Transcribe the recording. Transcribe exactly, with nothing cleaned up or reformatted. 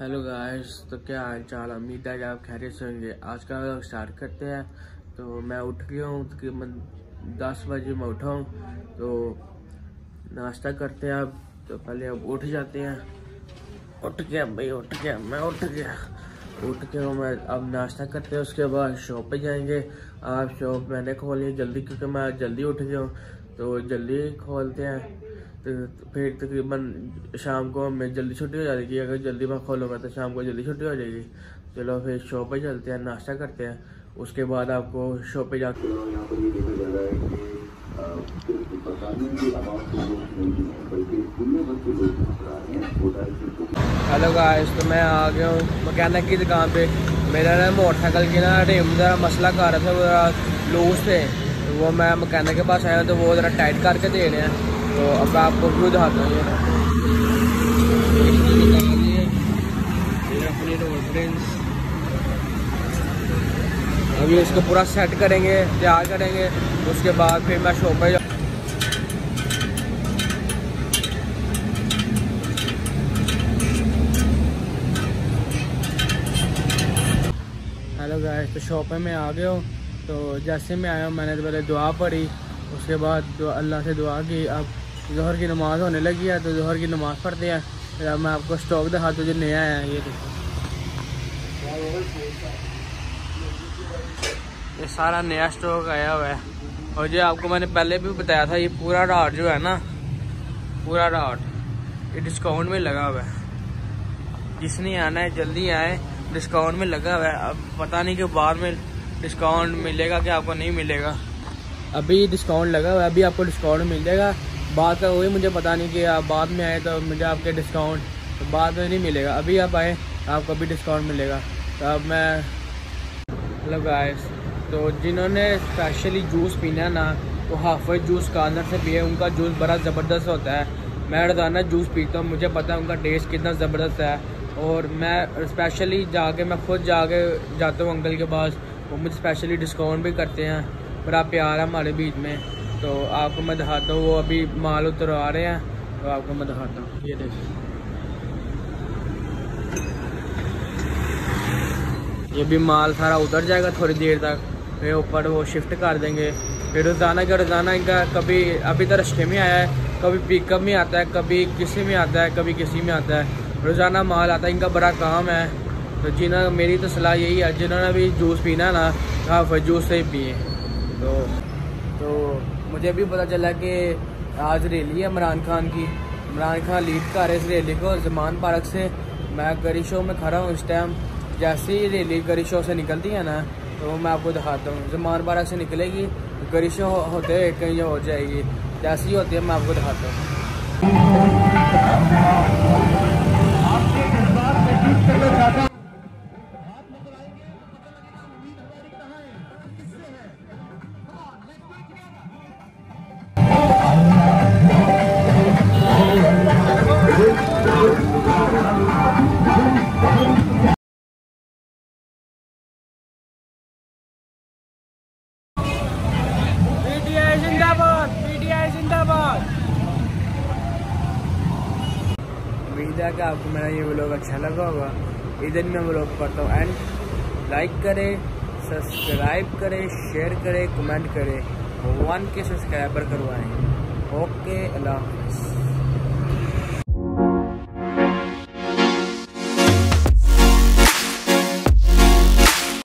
Hello guys, तो क्या हाल चाल। उम्मीद है कि आप खैरियत से होंगे। आज का व्लॉग स्टार्ट करते हैं। तो मैं उठ गया हूँ, तकरीबन दस बजे मैं उठा हूँ। तो नाश्ता करते हैं अब। तो पहले अब उठ जाते हैं। उठ गया भाई, उठ गया, मैं उठ गया उठ गया मैं अब नाश्ता करते हैं। उसके बाद शॉप पे जाएंगे। आप शॉप मैंने खोली जल्दी, क्योंकि मैं जल्दी उठ गया हूँ, तो जल्दी खोलते हैं। तो फिर तकरीबन शाम को हमें जल्दी छुट्टी हो जाएगी। अगर जल्दी मैं खोलूँगा तो शाम को जल्दी छुट्टी हो जाएगी। चलो फिर शॉप पे चलते हैं, नाश्ता करते हैं। उसके बाद आपको शॉप पे जाके हेलो गाइस, तो मैं आ गया हूँ मैकेनिक की दुकान पे। मेरा ना मोटरसाइकिल की ना रिम ज़रा मसला कर रहा था, वो ज़रा लूज थे। तो वो मैं मैकेनिक के पास आया हूँ, तो वो ज़रा टाइट करके दे रहे हैं। तो अब आपको व्यू दिखाता हूँ। ये अपनी रोड फ्रेंड्स अभी इसको पूरा सेट करेंगे, तैयार करेंगे। उसके बाद फिर मैं शॉप पे हेलो गाइस, तो शॉप पे मैं आ गया हूँ। तो जैसे मैं आया हूँ, मैंने तो पहले दुआ पढ़ी। उसके बाद अल्लाह से दुआ की। अब ज़ोहर की नमाज़ होने लगी है, तो ज़ोहर की नमाज़ पढ़ते हैं। फिर अब मैं आपको स्टॉक दिखाता हूँ जो नया है। ये देखो, ये सारा नया स्टॉक आया हुआ है। और जो आपको मैंने पहले भी बताया था, ये पूरा राट जो है ना, पूरा राट ये डिस्काउंट में लगा हुआ है। जिसने आना है जल्दी आए, डिस्काउंट में लगा हुआ है। अब पता नहीं कि बाद में डिस्काउंट मिलेगा कि आपको नहीं मिलेगा। अभी डिस्काउंट लगा हुआ है, अभी आपको डिस्काउंट मिल जाएगा। बात का वही मुझे पता नहीं कि आप बाद में आए तो मुझे आपके डिस्काउंट तो बाद में नहीं मिलेगा। अभी आप आए आपको अभी डिस्काउंट मिलेगा। तो अब मैं हेलो गाइस, तो जिन्होंने स्पेशली जूस पीना है ना, तो हाफिज जूस कार्नर से पिए। उनका जूस बड़ा ज़बरदस्त होता है। मैं रोज़ाना जूस पीता हूँ, मुझे पता है उनका टेस्ट कितना ज़बरदस्त है। और मैं स्पेशली जाके मैं खुद जाके जाता हूँ अंकल के पास, वो मुझे स्पेशली डिस्काउंट भी करते हैं। बड़ा प्यार है हमारे बीच में। तो आपको मैं दिखाता हूँ, वो अभी माल उतरवा रहे हैं, तो आपको मैं दिखाता हूँ। ये देखिए, ये भी माल सारा उतर जाएगा थोड़ी देर तक, फिर ऊपर वो शिफ्ट कर देंगे। फिर रोज़ाना का रोज़ाना इनका कभी अभी तो रिश्ते में आया है, कभी पिकअप में आता है, कभी किसी में आता है, कभी किसी में आता है। रोज़ाना माल आता है, इनका बड़ा काम है। तो जिन्होंने मेरी तो सलाह यही है, जिन्होंने भी जूस पीना ना, हाँ फिर जूस से ही पिए। तो तो मुझे भी पता चला कि आज रैली है इमरान खान की। इमरान खान लीड कर रहे इस रैली को जमान पार्क से। मैं गरी शो में खड़ा हूँ इस टाइम। जैसे ही रैली गरी शो से निकलती है ना, तो मैं आपको दिखाता हूँ। जमान पार्क से निकलेगी, गरी शो होते हुए कहीं हो जाएगी। जैसी ही होती है मैं आपको दिखाता हूँ। उम्मीद है कि आपको मेरा ये व्लॉग अच्छा लगा होगा। इधर मैं व्लॉग करता हूँ एंड लाइक करें, सब्सक्राइब करें, शेयर करें, कमेंट करें, वन के सब्सक्राइबर करवाएं। ओके, अल्लाह हाफ़िज़।